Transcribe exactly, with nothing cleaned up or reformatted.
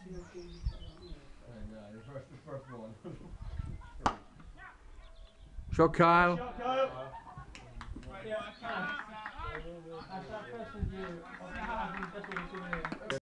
And uh, the first, the first one. Shot, Kyle. Shot, Kyle. Right, yeah, I can. I start pressing you. I'll be having